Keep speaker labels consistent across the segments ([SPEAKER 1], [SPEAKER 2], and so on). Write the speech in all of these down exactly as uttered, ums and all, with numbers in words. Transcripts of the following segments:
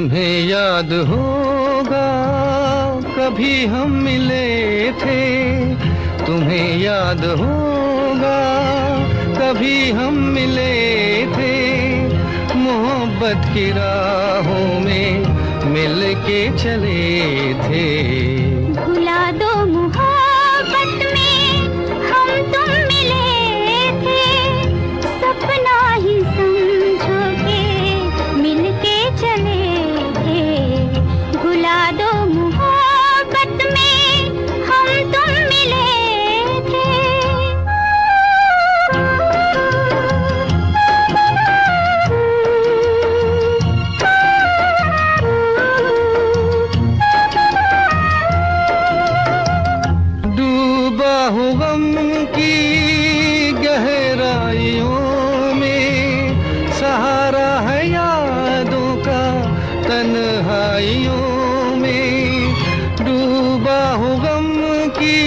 [SPEAKER 1] तुम्हें याद होगा कभी हम मिले थे, तुम्हें याद होगा कभी हम मिले थे, मोहब्बत की राहों में मिल के चले थे।
[SPEAKER 2] भुला दो मोहब्बत में हम तुम मिले थे, सपना ही समझो के मिल के चले थे। भुला दो मोहब्बत में हम तुम मिले थे।
[SPEAKER 1] डूबा हूँ गम की गहराइयों में, सहारा है यादों का तन्हाइयों में। डूबा हूँ गम की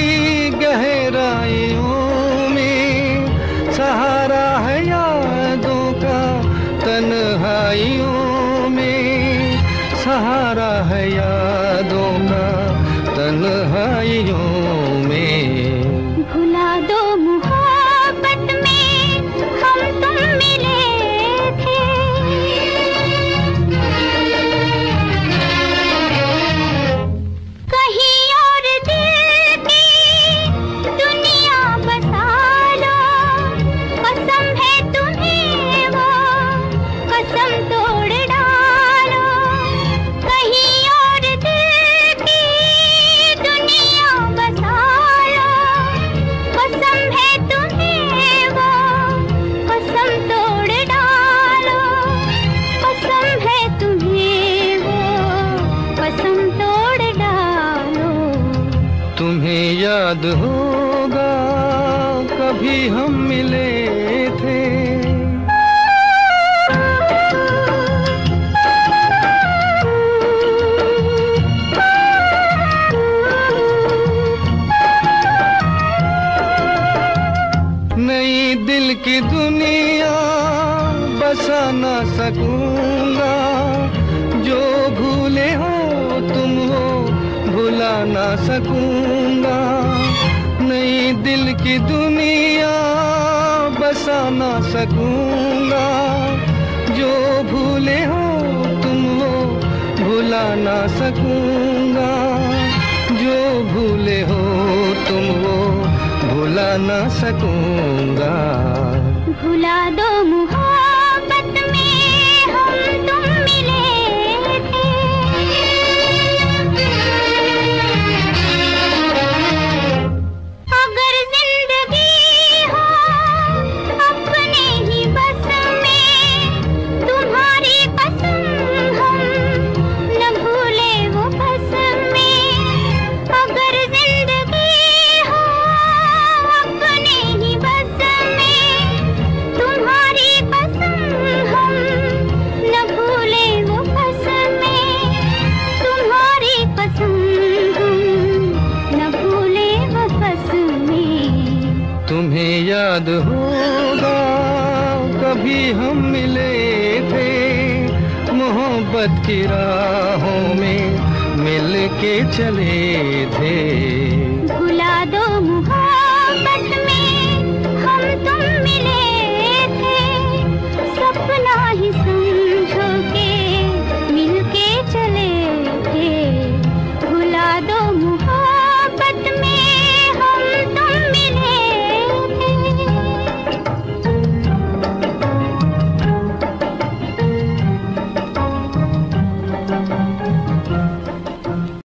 [SPEAKER 1] गहराइयों में, सहारा है यादों का तन्हाइयों में, सहारा है यादों का तन्हाइयों में।
[SPEAKER 2] भुला दो मोहब्बत में हम तुम मिले थे। कहीं और दिल की दुनिया बसा लो, कसम है तुम्हें वो कसम तोड़ डालो। कहीं और दिल की दुनिया बसा लो, कसम है तुम्हें वो कसम तोड़ डालो। कसम है तुम्हें वो कसम तोड़ डालो।
[SPEAKER 1] तुम्हें याद होगा कभी हम मिले थे, नई दिल की दुनिया बसा ना सकूंगा। जो भूले हो तुम वो भुला ना सकूंगा। नई दिल की दुनिया बसा ना सकूंगा। जो भूले हो तुम वो भुला ना सकूंगा। जो भूले हो तुम वो भुला ना सकूंगा।
[SPEAKER 2] भुला दो मोहब्बत में हम तुम मिले थे। अगर जिंदगी हो अपने ही बस में, तुम्हारी कसम हम न भूले वो बस में। अगर जिंदगी हो अपने ही बस में, तुम्हारी कसम हम न भूले वो बस में। तुम्हारी कसम हम न भूले वो बस में।
[SPEAKER 1] तुम्हें याद होगा कभी हम मिले थे, मोहब्बत की राहों में मिल के चले थे।